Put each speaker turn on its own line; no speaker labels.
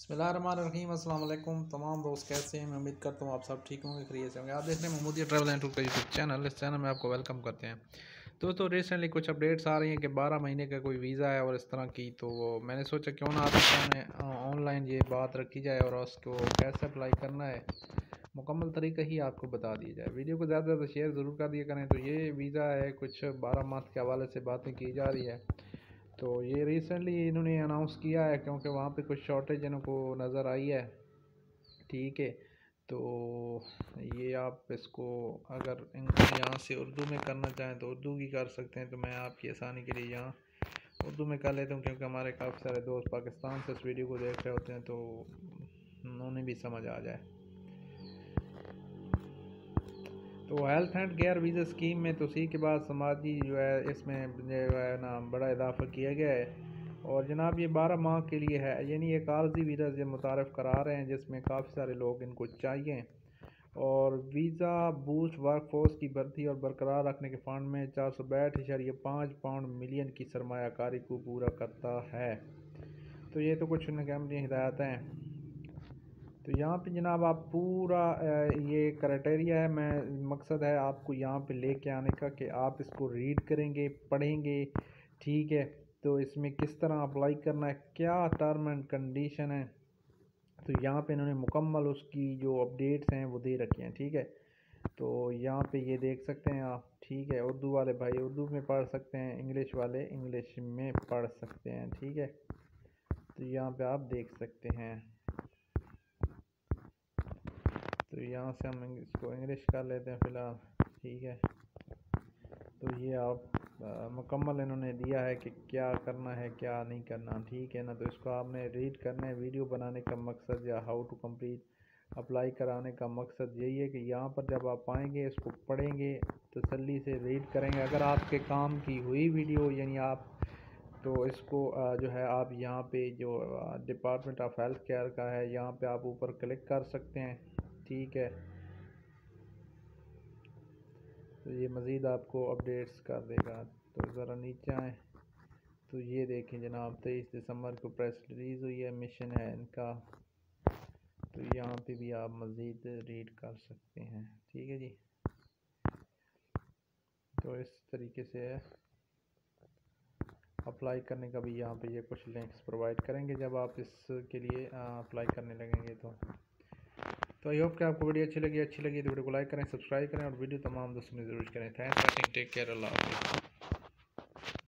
बिस्मिल्लाहिर्रहमानिर्रहीम। अस्सलाम वालेकुम तमाम दोस्त, कैसे हैं? मैं उम्मीद करता हूँ आप सब ठीक होंगे, खैरियत से होंगे। आप देख रहे हैं महमूदिया ट्रैवल एंड टूर का यूट्यूब चैनल। इस चैनल में आपको वेलकम करते हैं। दोस्तों रिसेंटली कुछ अपडेट्स आ रही हैं कि 12 महीने का कोई वीज़ा है और इस तरह की, तो मैंने सोचा क्यों ना आपके सामने ऑनलाइन ये बात रखी जाए और उसको कैसे अप्लाई करना है मुकम्मल तरीका ही आपको बता दिया जाए। वीडियो को ज़्यादा से ज़्यादा शेयर ज़रूर कर दिया करें। तो ये वीज़ा है, कुछ 12 माह के हवाले से बातें की जा रही है। तो ये रिसेंटली इन्होंने अनाउंस किया है क्योंकि वहाँ पे कुछ शॉर्टेज इनको नज़र आई है। ठीक है, तो ये आप इसको अगर यहाँ से उर्दू में करना चाहें तो उर्दू की कर सकते हैं। तो मैं आपकी आसानी के लिए यहाँ उर्दू में कर लेता हूँ क्योंकि हमारे काफ़ी सारे दोस्त पाकिस्तान से इस वीडियो को देख रहे होते हैं, तो उन्हें भी समझ आ जाए। तो health and care visa scheme में तो उसी के बाद समाजी जो है इसमें जो है ना बड़ा इजाफा किया गया है। और जनाब ये 12 माह के लिए है, यानी एक आर्जी वीज़ा जो मुतारफ़ करा रहे हैं जिसमें काफ़ी सारे लोग इनको चाहिए। और वीज़ा बूस्ट वर्कफोर्स की भर्ती और बरकरार रखने के फंड में 462.5 मिलियन की सरमायाकारी को पूरा करता है। तो ये तो कुछ कंपनी हिदायतें हैं। तो यहाँ पे जनाब आप पूरा ये क्राइटेरिया है, मैं मकसद है आपको यहाँ पे लेके आने का कि आप इसको रीड करेंगे, पढ़ेंगे। ठीक है, तो इसमें किस तरह अप्लाई करना है, क्या टर्म एंड कंडीशन है, तो यहाँ पे इन्होंने मुकम्मल उसकी जो अपडेट्स हैं वो दे रखी हैं। ठीक है, तो यहाँ पे ये देख सकते हैं आप। ठीक है, उर्दू वाले भाई उर्दू में पढ़ सकते हैं, इंग्लिश वाले इंग्लिश में पढ़ सकते हैं। ठीक है, तो यहाँ पे आप देख सकते हैं। तो यहाँ से हम इसको इंग्लिश कर लेते हैं फ़िलहाल। ठीक है, तो ये आप मुकम्मल इन्होंने दिया है कि क्या करना है क्या नहीं करना। ठीक है ना, तो इसको आपने रीड करना है। वीडियो बनाने का मकसद या हाउ टू कंप्लीट अप्लाई कराने का मकसद यही है कि यहाँ पर जब आप आएंगे इसको पढ़ेंगे, तसल्ली से रीड करेंगे। अगर आपके काम की हुई वीडियो यानी आप तो इसको जो है आप यहाँ पे जो डिपार्टमेंट ऑफ हेल्थ केयर का है यहाँ पे आप ऊपर क्लिक कर सकते हैं। ठीक है, तो ये मज़ीद आपको अपडेट्स कर देगा। तो ज़रा नीचे आए तो ये देखें जनाब, 23 दिसंबर को प्रेस रिलीज़ हुई है, मिशन है इनका। तो यहाँ पे भी आप मज़ीद रीड कर सकते हैं। ठीक है जी, तो इस तरीके से है। अप्लाई करने का भी यहाँ पे ये कुछ लिंक्स प्रोवाइड करेंगे जब आप इसके लिए अप्लाई करने लगेंगे। तो आई होप कि आपको वीडियो अच्छी लगी तो वीडियो को लाइक करें, सब्सक्राइब करें और वीडियो तमाम दोस्तों में ज़रूर करें। Thanks for watching, take care, अल्लाह हाफ़िज़।